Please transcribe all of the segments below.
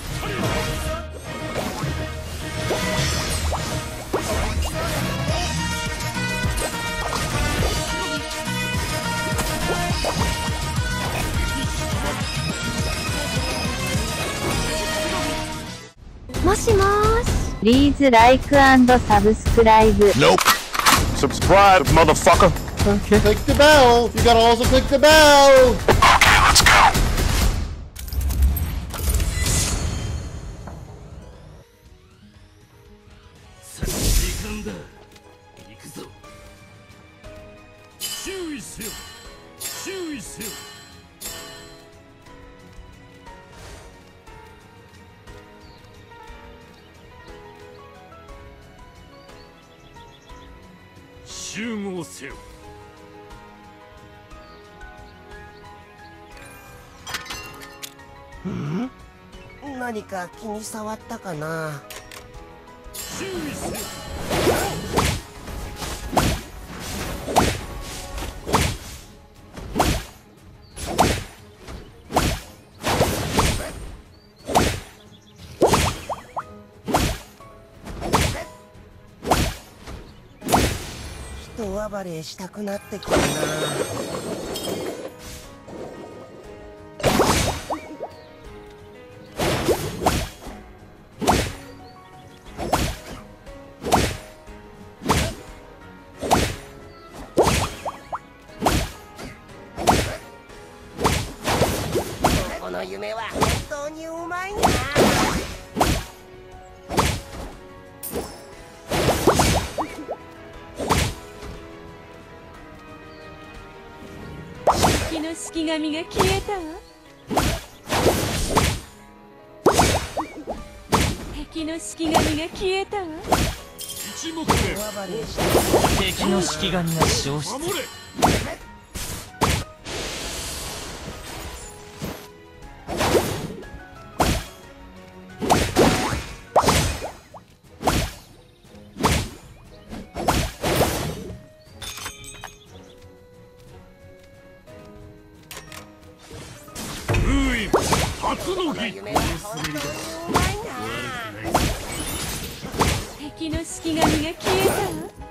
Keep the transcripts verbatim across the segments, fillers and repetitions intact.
もしもーし。Please like and subscribe. Nope. Subscribe, motherfucker. Okay. Click the bell. You gotta also click the bell. Okay, let's go. Hmm? 何か気に障ったかな。人暴れしたくなってきたな。この夢は本当にうまいな。 敵の式神が消えたわ。敵の式神が消えたわ。 一目で敵の式神が消失。 初の日。 敵の式神が消えたわ。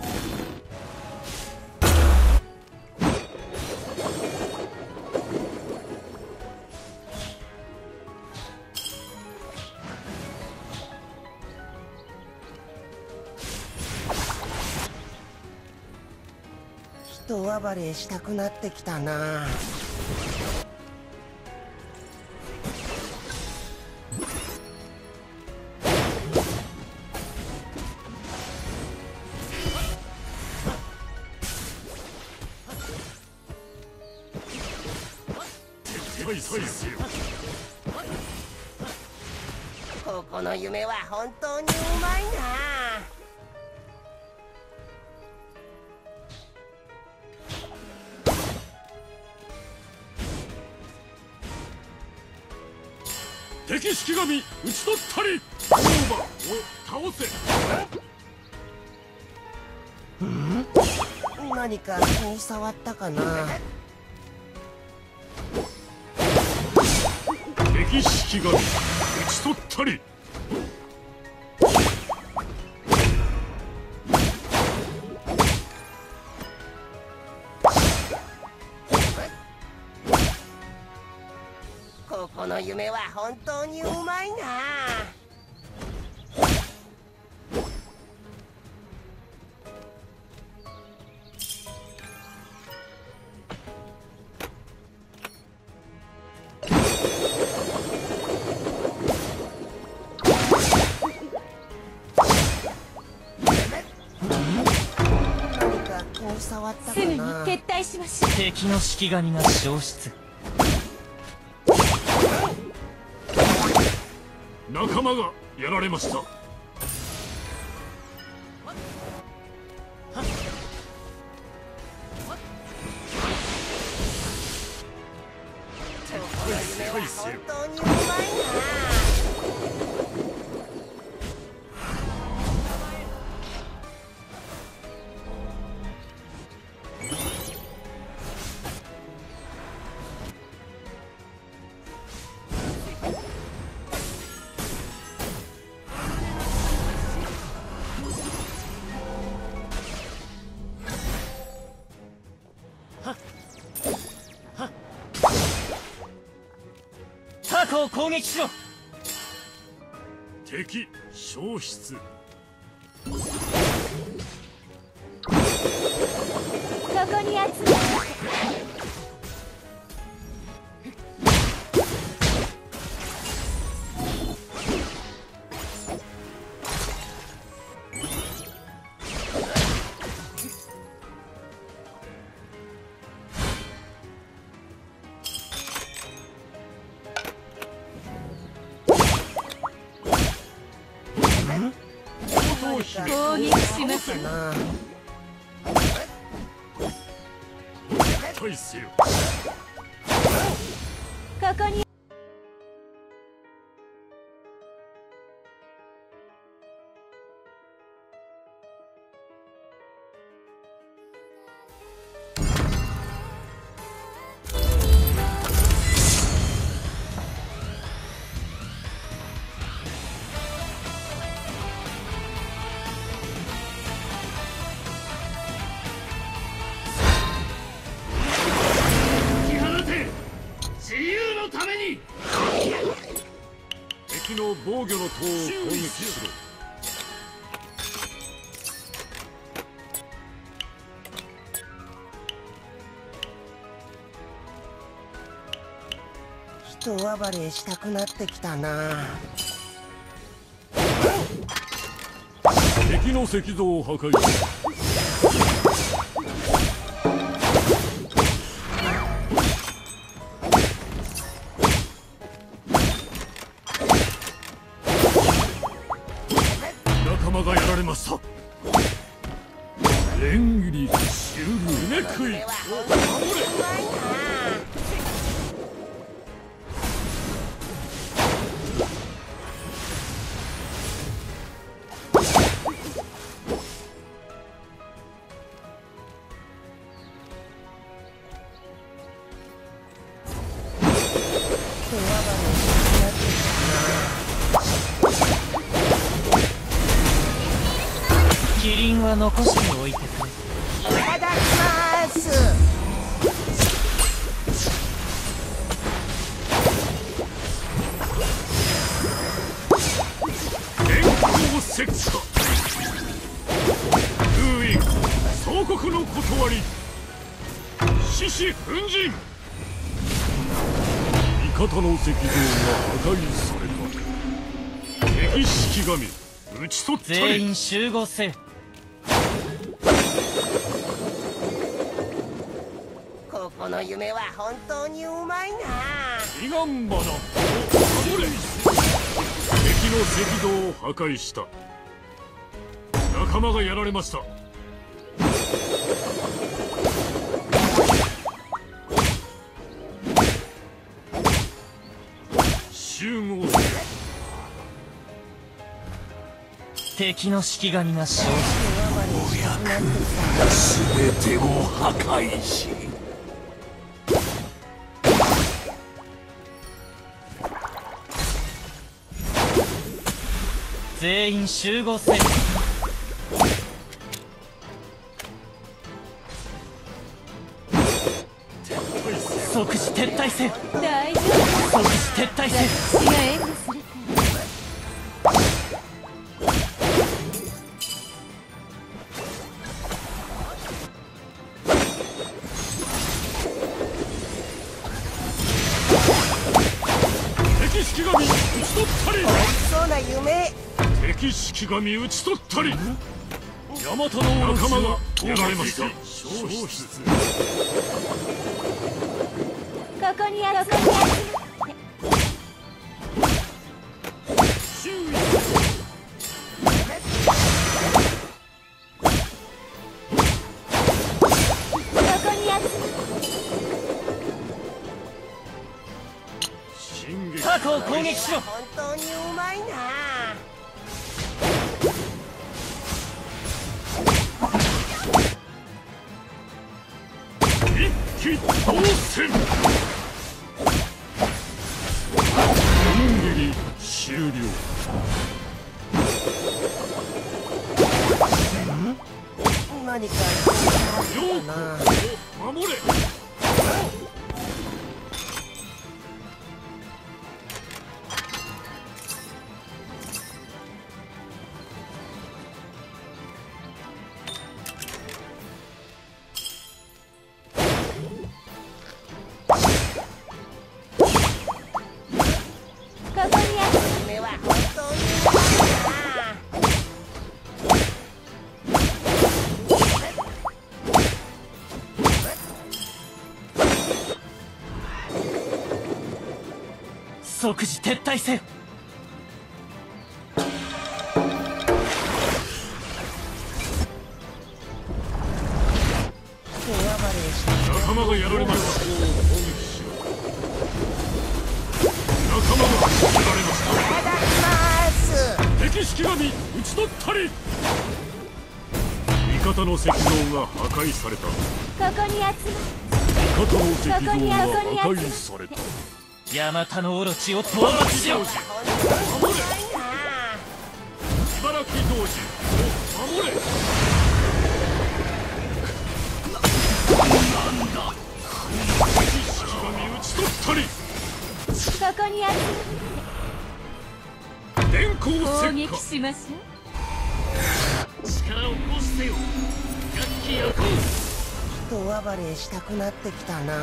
人暴れしたくなってきたな。ここの夢は本当にうまいな。 敵式神討ち取ったりオーバーを倒せ。 ん？何か気に障ったかな。 敵式神討ち取ったり。 ここの夢は本当にうまいな。 すぐに撤退しましょう。 敵の式神が消失。仲間がやられました。 本当にうまいな。 去を攻撃しろ。 敵消失。 ここに集まる。攻撃しますな。 対せよ。 ここに敵の防御の塔を攻撃しろ。 人暴れしたくなってきたな。 敵の石像を破壊し仲間がやられました。レンギリシュルネクイ。守れ。 キリンは残しておいてくれ。 いただきます。 電光石火。封印総国の断り。獅子奮陣。味方の石像が破壊された。敵式神討ち取ったり。 全員集合せ。 ここの夢は本当にうまいな。 彼岸花を守れ。敵の石像を破壊した。仲間がやられました。集合せ。 敵の式神が生全てを破壊し。 全員集合せ。即時撤退せ。 大丈即時撤退せ。 夫。が援護する敵式神討ち取ったり。 そうな夢。 敵式神討ち取ったり。ヤマタの仲間がやられました。消失。 ここに集まる。 注意。 ここに集まる。 進撃。 過去を攻撃しろ。 本当にうまいな。 一気当選。演技終了。 何かよな。 守れ。 即時撤退せよ。 仲間がやられました。仲間がやられました。 いただきます。 敵式神討ち取ったり。味方の石像が破壊された。 ここに集ま味方の石像が破壊された。 ヤマタノオロチを討伐しろ。 守れ。茨城童子を守れ。なんだ。敵式神討ち取ったり。 ここに集電光ま攻石火。 撃しましょう。 力を行使せよ。楽器焼こう。 人暴れしたくなってきたな。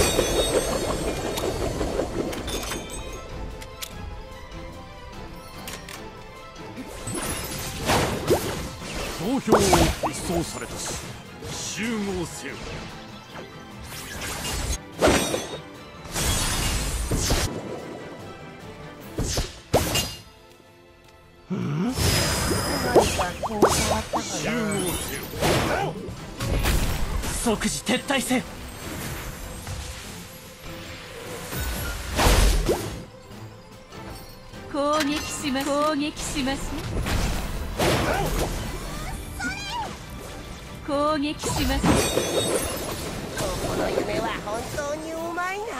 投票を一掃されたし集合せよ。 何か気に障ったか集合な。 せよ。 即時撤退せよ。 攻撃します攻撃しましょう。攻撃します。 この夢は本当にうまいな。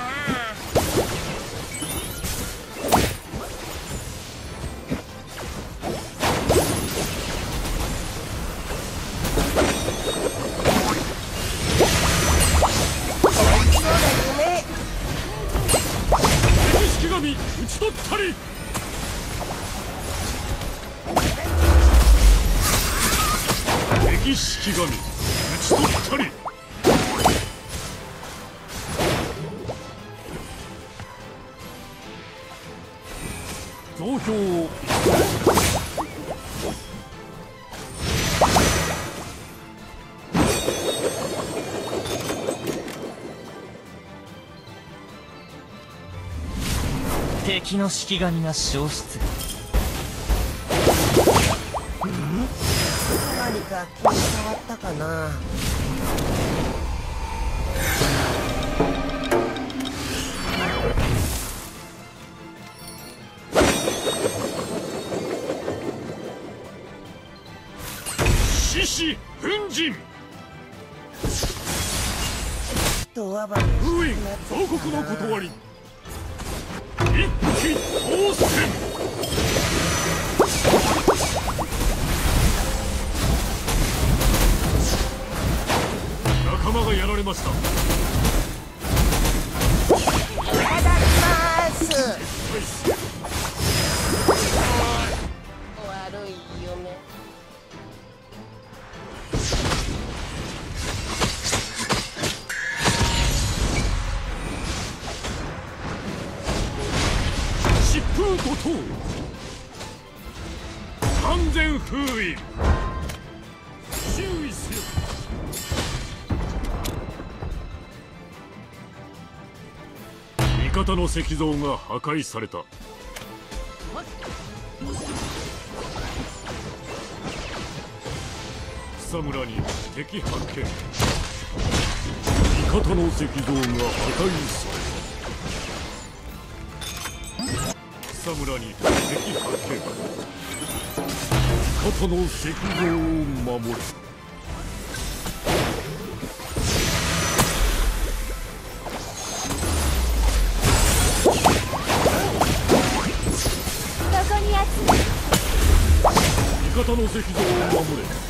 そうだ夢。 敵式神討ち取ったり。敵式神討ち取ったり。投票を敵の式神が消失。 何か気に障ったかな。 獅子奮陣。 人暴れ封印したくな王ってきたな。 国の断り。一気当選。仲間がやられました。 いただきます。悪い夢。 疾風怒涛。完全封印。注意せよ。味方の石像が破壊された。草むらに敵発見。味方の石像が破壊された。草むらに敵発見。味方の石像を守れ。 ここに集ま味方の石像を守れ。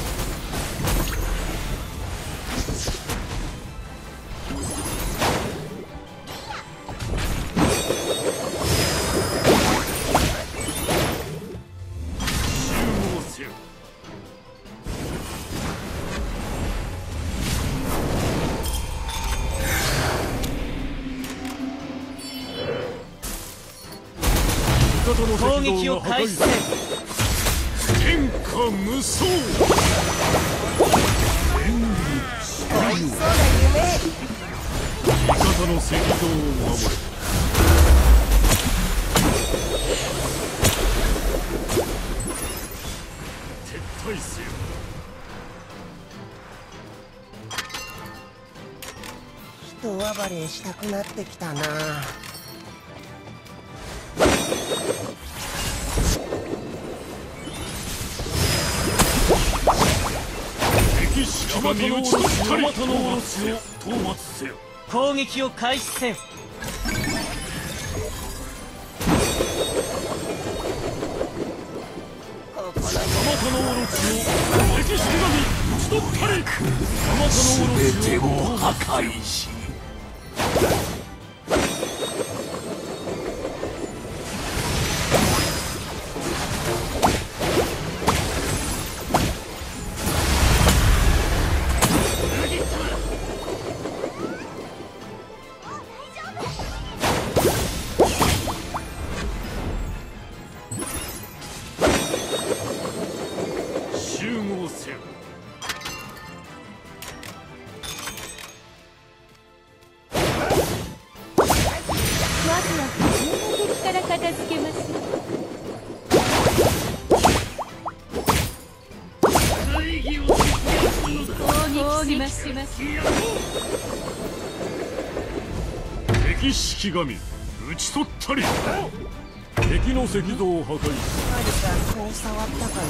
攻撃を開始せよ。 天下無双。 美味しそうな夢。 味方の石像を守れ。 解せよ。 人暴れしたくなってきたな。 敵式神討ち取ったり、ヤマタノオロチを討伐せよ。 攻撃を開始せよ。 ここのヤマタノオロチを敵式神討ち取ったり、ヤマタノオロチを破壊し集合せよ。 まずは普通の敵から片付けましょう。攻撃しましょう。 敵式神討ち取ったり、敵の石像を破壊し何か気に障ったかな。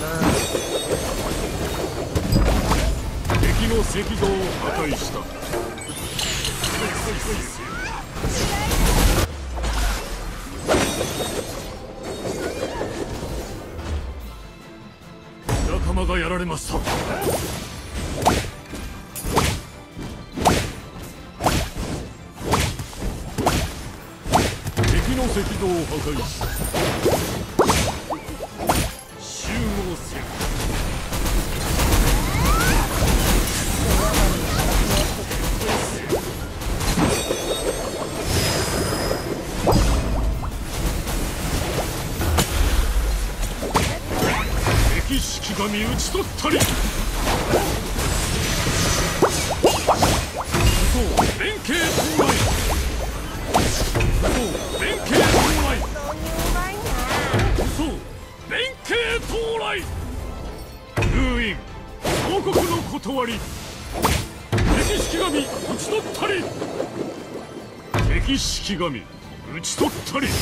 敵の石像を破壊した。仲間がやられました。敵の石像を破壊し集合せよ。敵式神討ち取ったり、そう連携到来、そう連携到来、そう連携到来。封印王国の断り、敵式神討ち取ったり、敵式神討ち取ったり。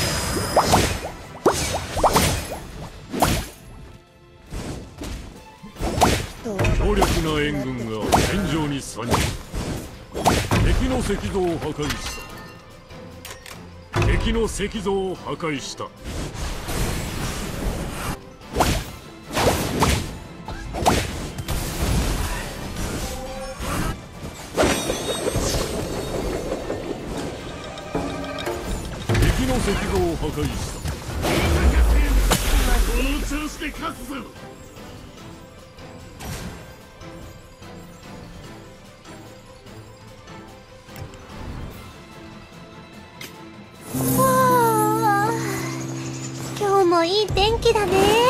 強力な援軍が戦場に参入。敵の石像を破壊した。敵の石像を破壊した。敵の石像を破壊した。この調子で勝つぞ。 今日もいい天気だね。